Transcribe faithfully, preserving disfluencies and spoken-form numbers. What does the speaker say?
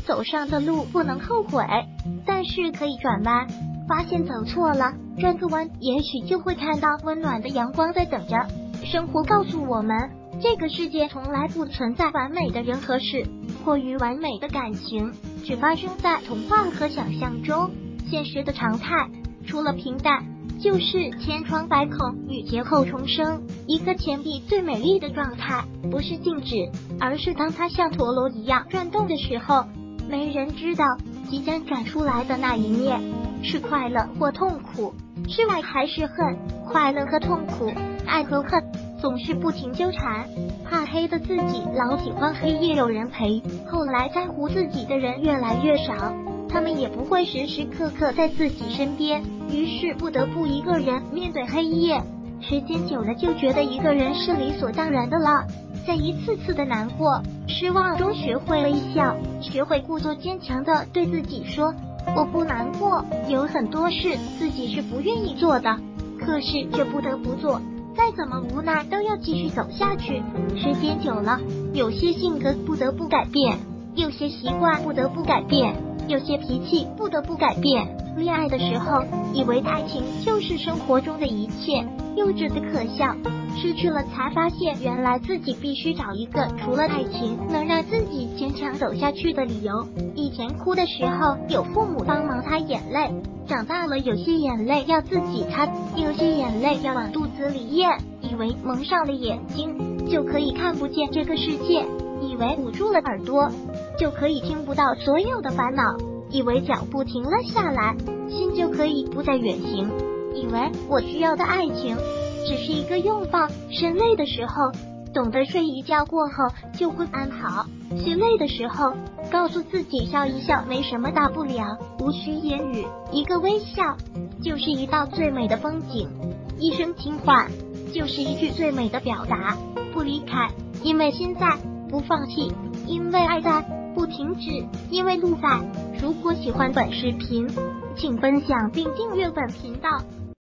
走上的路不能后悔，但是可以转弯，发现走错了，转个弯，也许就会看到温暖的阳光在等着。生活告诉我们，这个世界从来不存在完美的人和事，过于完美的感情只发生在童话和想象中。现实的常态除了平淡，就是千疮百孔与劫后重生。一个钱币最美丽的状态不是静止，而是当它像陀螺一样转动的时候，没人知道即将展出来的那一面是快乐或痛苦，是爱还是恨。快乐和痛苦，爱和恨总是不停纠缠。怕黑的自己老喜欢黑夜有人陪，后来在乎自己的人越来越少，他们也不会时时刻刻在自己身边，于是不得不一个人面对黑夜。时间久了就觉得一个人是理所当然的了，在一次次的难过失望中学会微笑，学会故作坚强的对自己说我不难过。有很多事自己是不愿意做的，可是却不得不做，再怎么无奈都要继续走下去。时间久了，有些性格不得不改变，有些习惯不得不改变，有些脾气不得不改变。恋爱的时候以为爱情就是生活中的一切，幼稚的可笑，失去了才发现原来自己必须找一个除了爱情能让自己坚强走下去的理由。以前哭的时候有父母帮忙擦眼泪，长大了有些眼泪要自己擦，有些眼泪要往肚子里咽。以为蒙上了眼睛就可以看不见这个世界，以为捂住了耳朵就可以听不到所有的烦恼，以为脚步停了下来心就可以不再远行，以为我需要的爱情只是一个拥抱。生累的时候懂得睡一觉过后就会安好，心累的时候告诉自己笑一笑没什么大不了，无需言语，一个微笑就是一道最美的风景，一声轻唤就是一句最美的表达。不离开，因为心在；不放弃，因为爱在；不停止，因为路在。如果喜欢本视频，请分享并订阅本频道。